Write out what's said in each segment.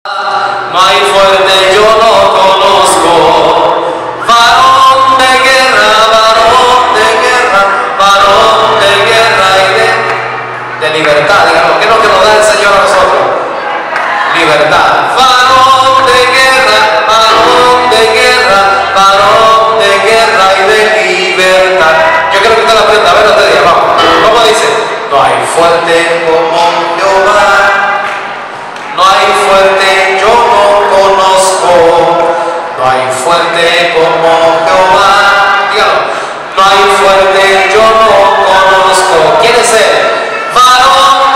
No hay fuerte, yo no conozco. Varón de guerra, varón de guerra, varón de guerra y de libertad. Digamos, ¿qué es lo que nos da el Señor a nosotros? Libertad. Varón de guerra, varón de guerra, varón de guerra y de libertad. Yo quiero que usted la aprenda. A ver, otro día, vamos. ¿Cómo dice? No hay fuerte como Jehová. No hay fuerte, yo no conozco. No hay fuerte como Jehová. Dígalo. No hay fuerte, yo no conozco. ¿Quién es él? Varón,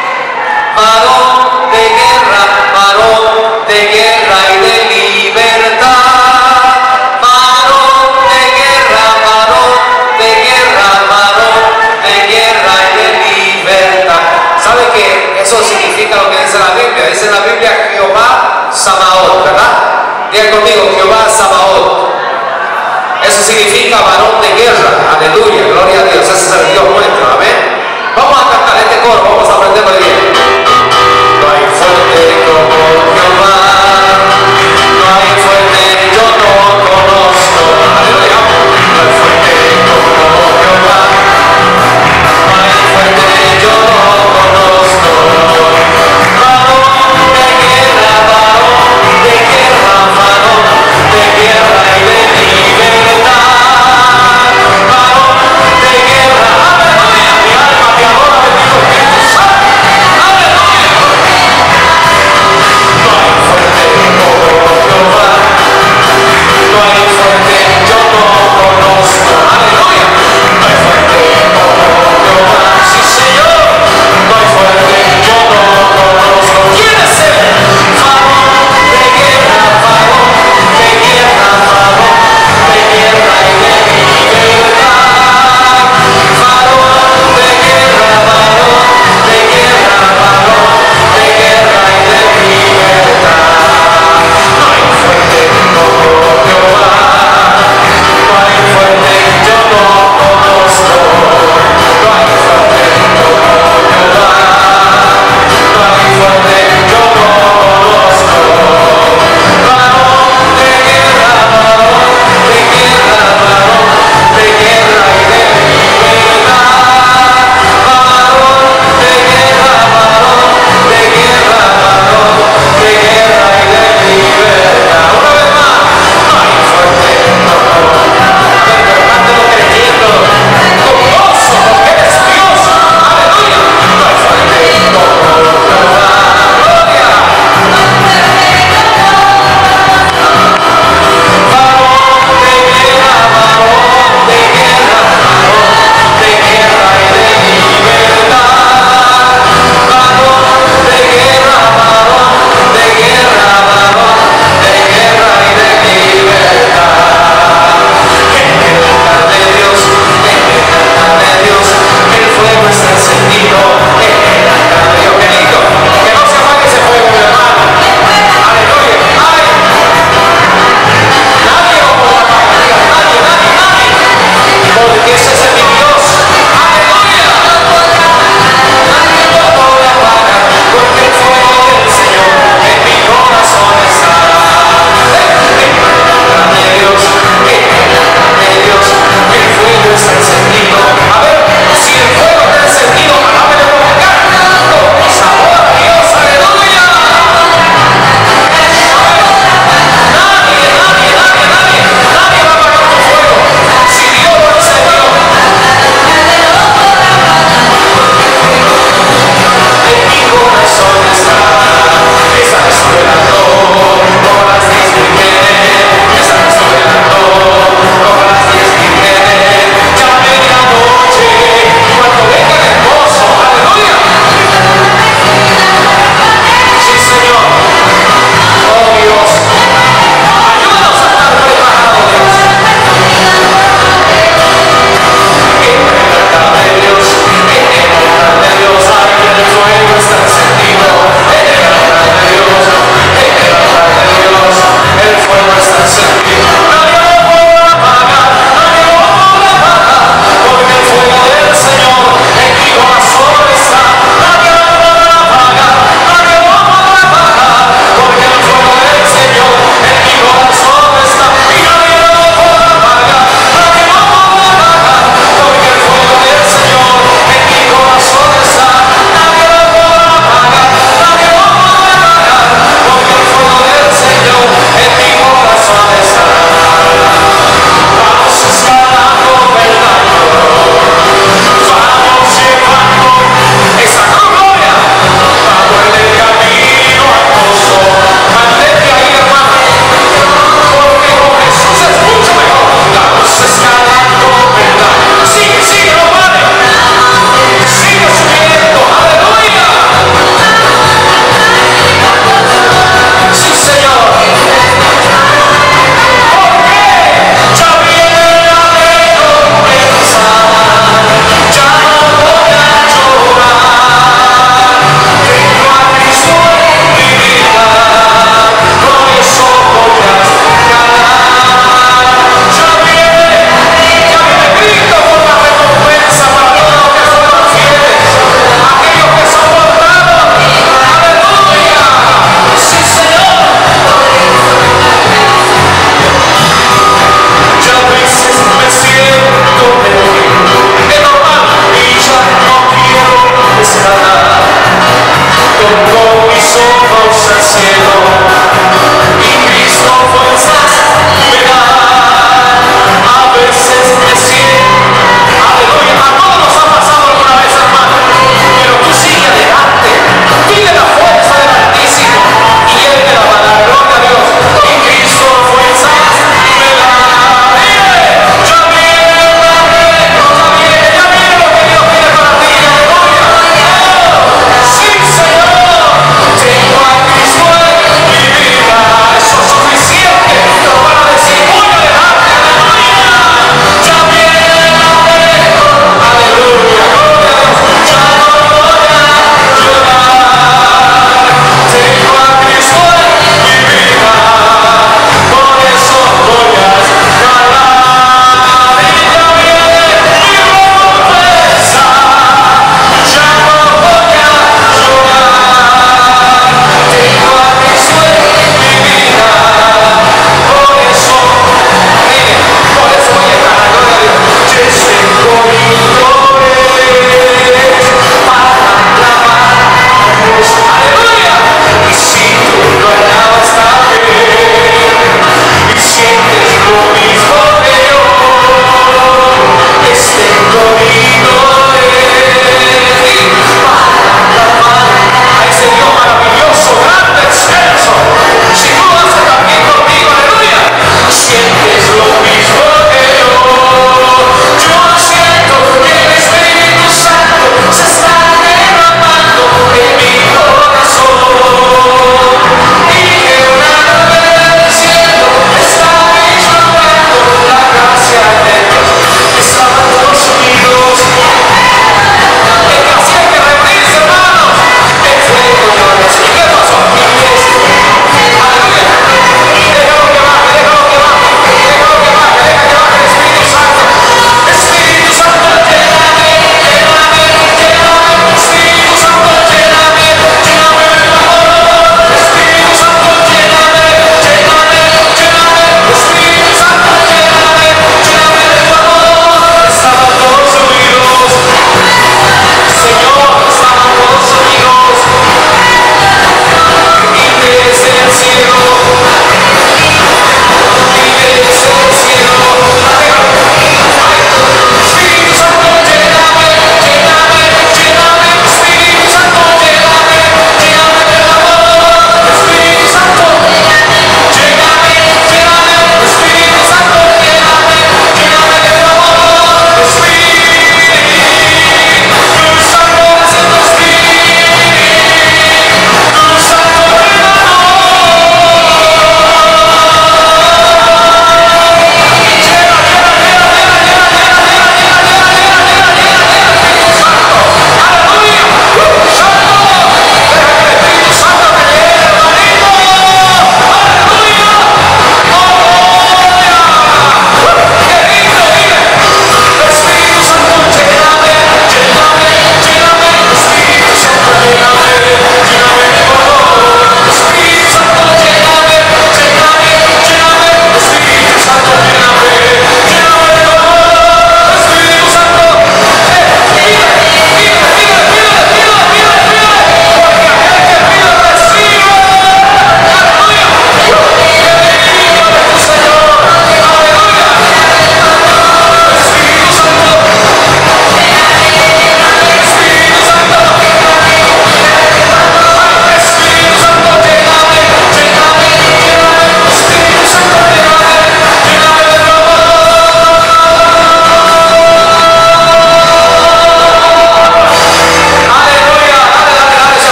varón de guerra, varón de guerra y de libertad. Varón de guerra, varón de guerra, varón de guerra y de libertad. ¿Sabe qué? Eso significa lo que dice la Biblia. Dice la Biblia Jehová Sabaoth, ¿verdad? Diga conmigo, Jehová Sabaoth. Eso significa varón de guerra. Aleluya, gloria a Dios. Ese es el Dios nuestro, amén. Vamos a cantar este coro, vamos a aprenderlo bien. No hay fuerte